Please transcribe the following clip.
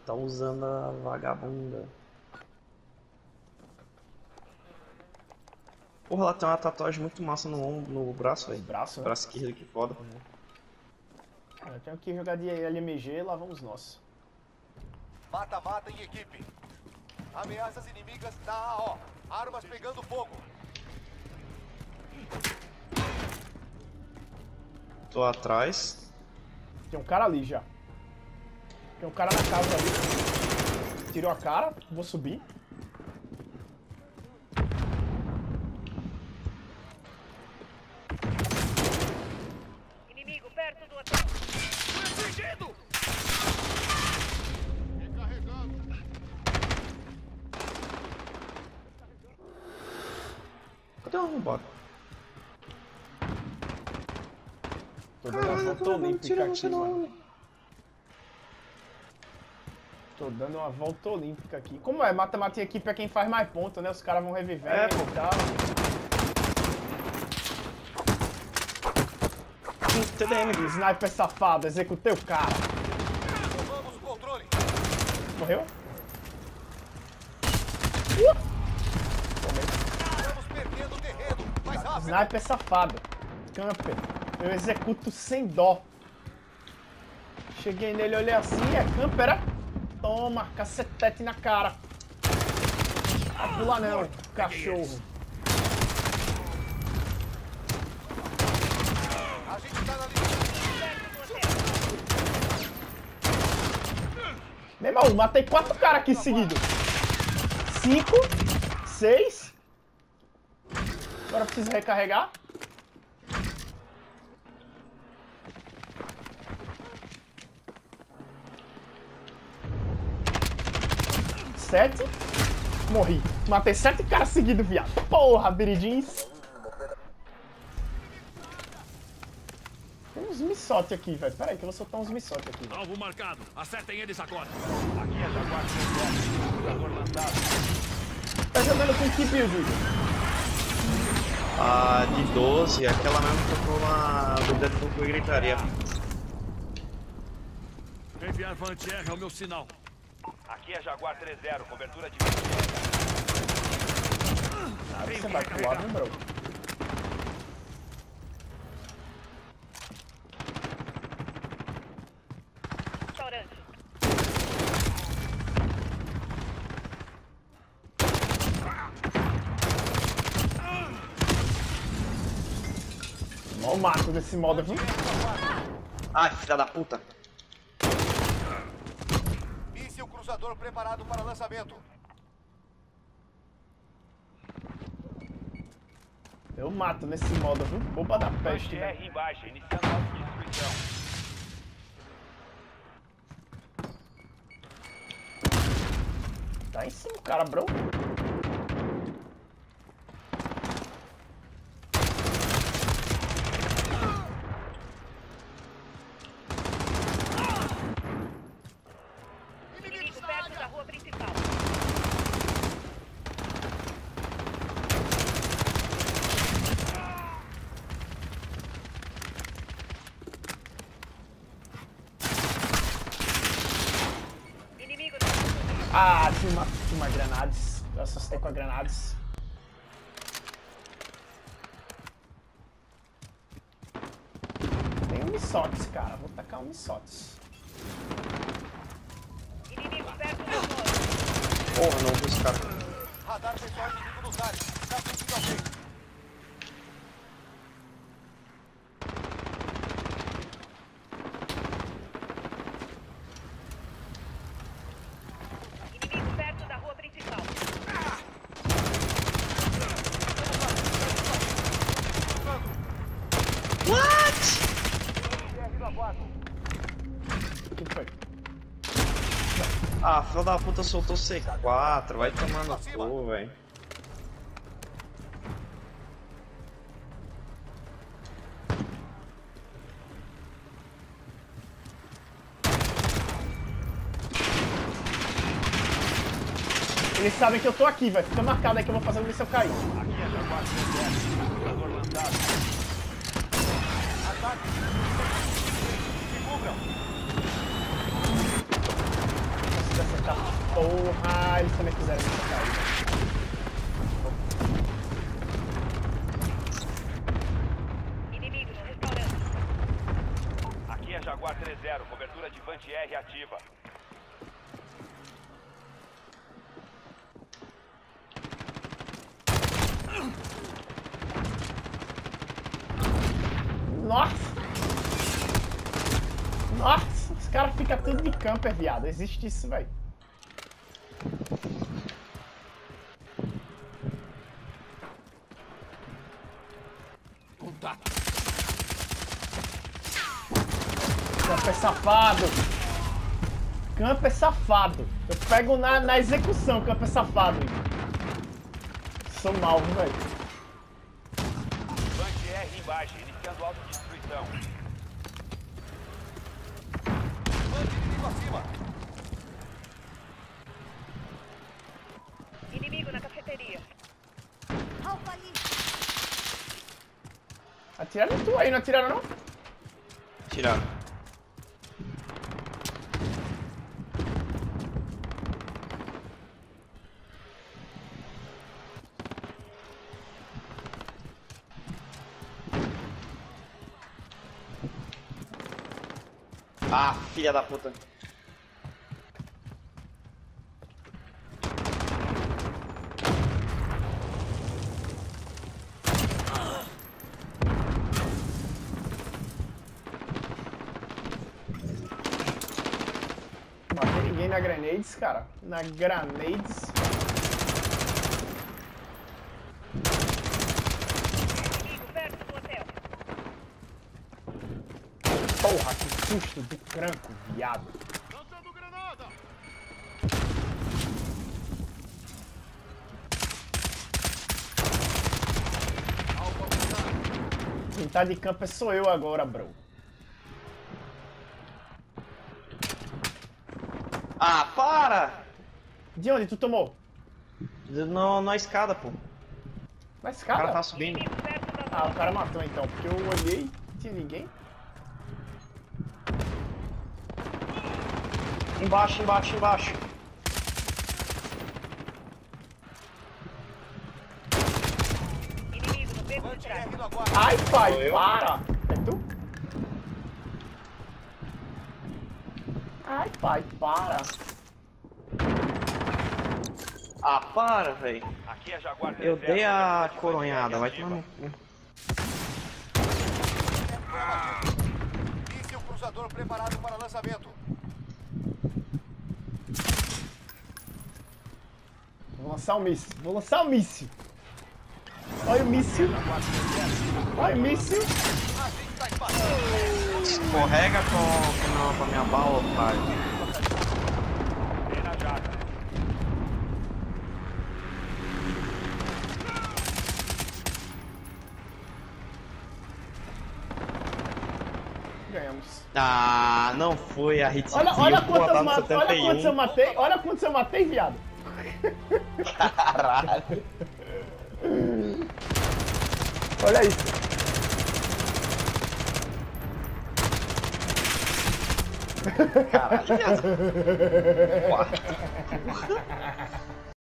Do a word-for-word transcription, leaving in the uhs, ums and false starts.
tá usando a vagabunda. Porra, ela tem uma tatuagem muito massa no ombro, no braço, velho. Braço, né? Braço esquerdo, que foda. Cara, eu tenho que jogar de L M G e lá vamos nós. Mata-mata em equipe. Ameaças inimigas na A O. Armas pegando fogo. Tô atrás. Tem um cara ali já. Tem um cara na casa ali. Tirou a cara, vou subir. Inimigo perto do hotel. Fui atingido! Recarregando. Cadê o arrombado? Tô dando uma volta olímpica aqui, mano. Tô dando uma volta olímpica aqui. Como é? Mata-mata em equipe é quem faz mais ponto, né? Os caras vão reviver É, e tal. T D M. Sniper safado, executei o cara. Tomamos o controle. Morreu? Estamos perdendo o terreno. Mais rápido. Sniper safado. Camper. Eu executo sem dó. Cheguei nele, olhei assim, é camper, é? Toma, cacetete na cara. Vai pular não, cachorro. A gente tá na linha. Meu irmão, matei quatro caras aqui seguidos. Cinco, seis. Agora eu preciso recarregar. Sete. Morri. Matei sete caras seguidos, viado. Porra, Biridins. Tem uns missote aqui, velho. Pera aí que eu vou soltar uns missote aqui. Alvo marcado. Acertem eles agora. Aqui é Jaguar três zero. Jogador lançado. Tá jogando com que build, Júlio? A de doze, aquela mesmo que tocou na do Deadpool com gritaria. Enviar Vantier é o meu sinal. Aqui é Jaguar três zero. Cobertura de... Ah, você vai pular, né, bro? Restaurante. Ó o mato desse modo, viu? Ai, filha da puta. Míssil cruzador preparado para lançamento. Eu mato nesse modo, viu? Boba da peste, G né? R em baixa. Iniciando autodestruição. Tá em cima o cara, bro. Inimigo perto da rua principal. Inimigo na Ah, tinha uma, tinha uma granades. Eu assustei com a granades. Tem um missotes, cara. Vou tacar um missotes. Inimigo perto da rua. Porra, não vi esse cara. Radar pessoal inimigo nos ares. Está sentindo alguém. Inimigo perto da rua principal. O que foi? Ah, filho da puta soltou C quatro, vai tomar no cu, velho. Eles sabem que eu tô aqui, velho. Fica marcado aí que eu vou fazer o míssil cair. Aqui é Jaguar três zero. Jogador lançado. Ataque. Se cubram. Porra, eles também fizeram isso cair. Inimigo no restaurante. Aqui é Jaguar três zero, cobertura de Vant-R ativa. Nossa! Nossa! Os caras ficam tudo de camper, viado. Existe isso, velho. Contato. Camper safado! Camper safado! Eu pego na, na execução, camper safado. Sou mal, velho. Vant-R embaixo, iniciando autodestruição. Mande inimigo acima. Inimigo na cafeteria. Atiraram em tu aí, não atiraram não? Tiraram. Ah, filha da puta. Não matei ninguém na Grenades, cara. Na Grenades. Inimigo perto do hotel. Porra, que susto de cranco, viado. Lançando granada. Quem tá de camper sou eu agora, bro. Ah, para! De onde tu tomou? No, na escada, pô. Na O escada? cara tá subindo. Inimigo perto da Ah, o cara matou então, porque eu olhei, não tinha ninguém. Embaixo, embaixo, embaixo. Inimigo no beco de trás. Vant-R no aguardo. Ai, pai, Sou eu? para! É tu? Ai, pai, para! Ah, para, velho. Aqui é Jaguar três zero. Eu dei a cobertura de coronhada, vai Vant-R tomar ativa. no cu. Míssil cruzador preparado para lançamento. Vou lançar o míssil, vou lançar o míssil! Olha o míssil! Olha o míssil! A gente tá espaçando. Escorrega com, com, com a minha bala, otário. Vem na jaca. Ganhamos. Ah, não foi a hit. Olha, olha, quantas tá no ma- olha quantos eu setenta e um. matei, olha quantos eu matei, viado! Caralho. Olha isso! Caralho.